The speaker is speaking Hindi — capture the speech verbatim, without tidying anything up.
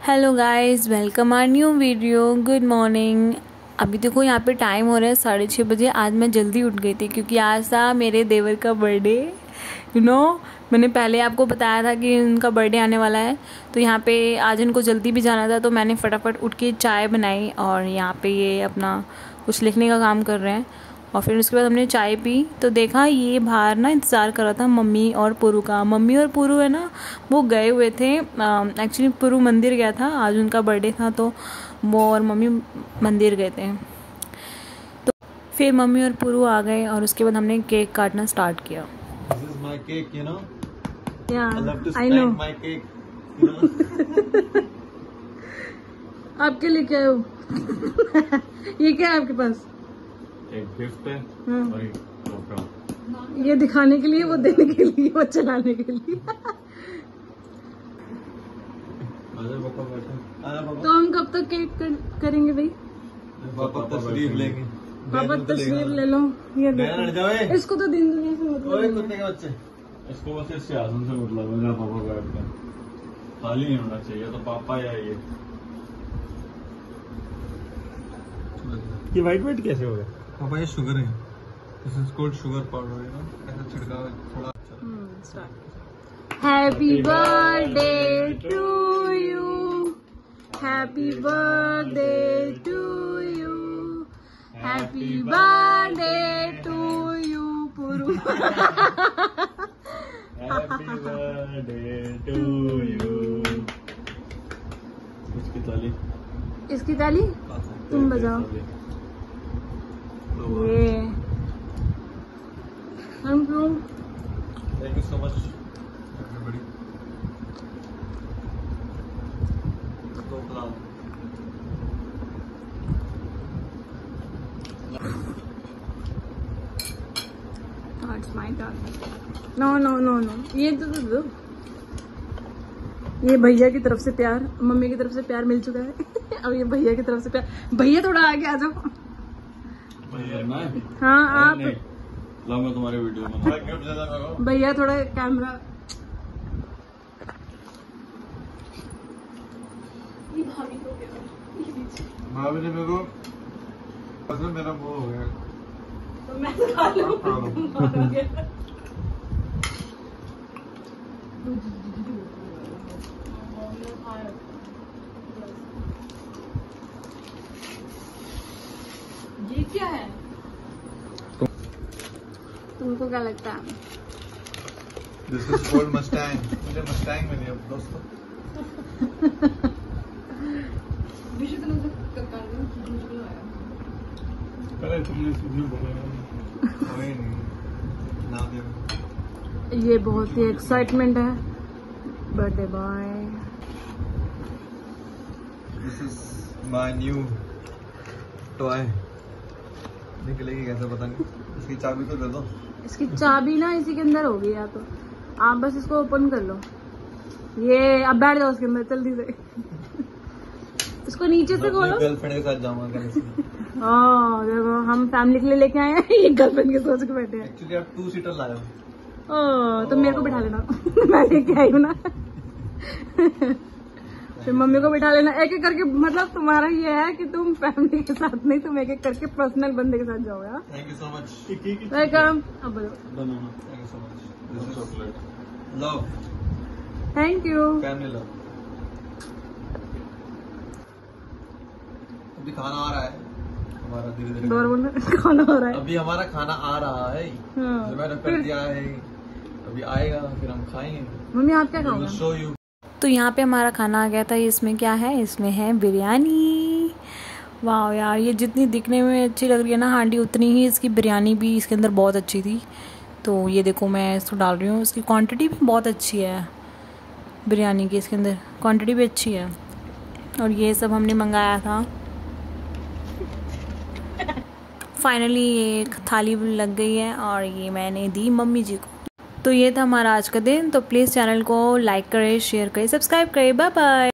Hello guys, welcome our new video. Good morning. अभी देखो यहाँ पे टाइम हो रहा है साढ़े छः बजे। आज मैं जल्दी उठ गई थी क्योंकि आज था मेरे देवर का बर्थडे। यू नो मैंने पहले आपको बताया था कि उनका बर्थडे आने वाला है, तो यहाँ पे आज इनको जल्दी भी जाना था, तो मैंने फटाफट उठ के चाय बनाई और यहाँ पे ये अपना कुछ लिखने का काम कर रहे हैं। और फिर उसके बाद हमने चाय पी तो देखा ये बाहर ना इंतज़ार कर रहा था मम्मी और पुरु का। मम्मी और पुरु है ना, वो गए हुए थे। एक्चुअली पुरु मंदिर गया था, आज उनका बर्थडे था, तो वो और मम्मी मंदिर गए थे। तो फिर मम्मी और पुरु आ गए और उसके बाद हमने केक काटना स्टार्ट किया। This is my cake, you know. Yeah, I love to I spank know. my cake, you know. आपके लिए क्या हो? ये क्या है आपके पास? एक गिफ्ट है हाँ। और एक टोकरा। ये दिखाने के लिए, वो देने के लिए, वो चलाने के लिए। आजा पापा बैठो। आजा तो पापा। हम कब तक केक कर, करेंगे भाई? पापा तस्वीर लेंगे। पापा तस्वीर ले लो। ये नया लड़ जाओ। देखो, इसको तो दिन दुनिया से मतलब ओए नहीं है। कुत्ते के बच्चे। इसको बस इस सियासन से मतलब है, जहाँ पापा बैठते हैं। खाली नहीं होना चाहिए, तो पापा या ये। ये व्हाइट व्हाइट कैसे हो गया? पापा ये शुगर है। This is called sugar powder, you know. ऐसा छिड़काव है थोड़ा अच्छा। Happy birthday to you. Happy birthday to you. Happy birthday to you, Puru. Happy birthday to you. इसकी ताली। इसकी ताली तुम बजाओ। ये हम लोग। Thank you so much, everybody. तो फिलहाल It's my turn. No, no, no, no. ये तो दो दो। ये भैया की तरफ से प्यार, मम्मी की तरफ से प्यार मिल चुका है। अब ये भैया की तरफ से प्यार। भैया थोड़ा आगे आ जाओ। भैया ना। हाँ आप। लाओ मैं तुम्हारी वीडियो में। गिफ्ट दे दो। भैया थोड़ा कैमरा। भाभी ने मेरे को पसंद, मेरा वो हो गया। तो मैं खा लूं। ये क्या है? तुमको क्या लगता है? This is called Mustang. मुझे Mustang मिली अब दोस्तों। पहले तुमने सुनने बोला। कोई नहीं, ना दे। ये बहुत ही एक्साइटमेंट है birthday boy. This is my new toy. निकलेगी कैसे पता नहीं। इसकी चाबी तो दे दो। इसकी चाबी ना इसी के अंदर होगी, या तो आप बस इसको ओपन कर लो। ये अब बैठ जाओ उसके अंदर जल्दी से। इसको नीचे से खोलो। गर्लफ्रेंड के साथ जाऊंगा कल से। ओह देखो, हम फैमिली के लिए लेके आए हैं। ये गर्लफ्रेंड के सोच के बैठे हैं। एक्चुअली आप टू सीटर लाए हो। ओह तो मेरे को बिठा लेना। मैं लेके आई हूँ ना। फिर मम्मी को बिठा लेना। एक एक करके, मतलब तुम्हारा ये है कि तुम फैमिली के साथ नहीं, तुम एक एक करके पर्सनल बंदे के साथ जाओगे। Thank you so much. Welcome. अब बोलो। Banana. Thank you so much. This is chocolate. Love. Thank you. Family love. अभी खाना आ रहा है हमारा, धीरे धीरे दो बोलना। खाना हो रहा है अभी हमारा खाना आ रहा है। हाँ। मैंने कर दिया है, अभी आएगा फिर हम खाएंगे। मम्मी आप क्या खाओगे? Show you. तो यहाँ पे हमारा खाना आ गया था। इसमें क्या है? इसमें है बिरयानी। वाह यार, ये जितनी दिखने में अच्छी लग रही है ना हांडी, उतनी ही इसकी बिरयानी भी इसके अंदर बहुत अच्छी थी। तो ये देखो मैं इसको डाल रही हूँ। इसकी क्वांटिटी भी बहुत अच्छी है बिरयानी की, इसके अंदर क्वांटिटी भी अच्छी है। और ये सब हमने मंगाया था। फाइनली ये थाली लग गई है और ये मैंने दी मम्मी जी को। तो ये था हमारा आज का दिन। तो प्लीज़ चैनल को लाइक करें, शेयर करें, सब्सक्राइब करें। Bye bye.